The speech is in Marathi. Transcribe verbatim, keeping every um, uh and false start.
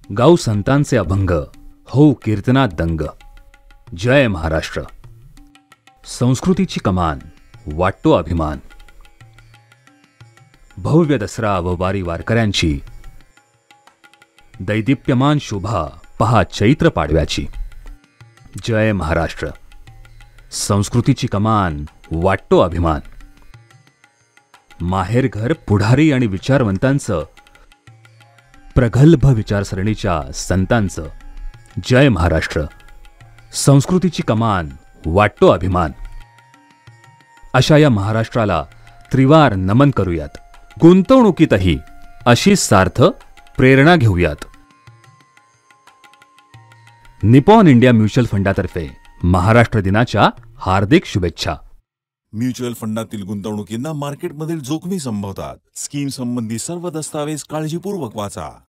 गाऊ संतांचे अभंग, हो कीर्तनात दंग. जय महाराष्ट्र. संस्कृतीची कमान, वाटतो अभिमान. भव्य दसरा व वारी वारकऱ्यांची, दैदिप्यमान शोभा पहा चैत्र पाडव्याची. जय महाराष्ट्र. संस्कृतीची कमान, वाटतो अभिमान. माहेरघर पुढारी आणि विचारवंतांचं, प्रगल्भ विचारसरणीच्या संतांचं. जय महाराष्ट्र. संस्कृतीची कमान, वाटतो अभिमान. अशा या महाराष्ट्राला त्रिवार नमन करूयात. गुंतवणुकीतही अशी सार्थ प्रेरणा घेऊयात. निपॉन इंडिया म्युच्युअल फंडातर्फे महाराष्ट्र दिनाच्या हार्दिक शुभेच्छा. म्युच्युअल फंडातील गुंतवणुकींना मार्केटमधील जोखमी संभवतात. स्कीम संबंधी सर्व दस्तावेज काळजीपूर्वक वाचा.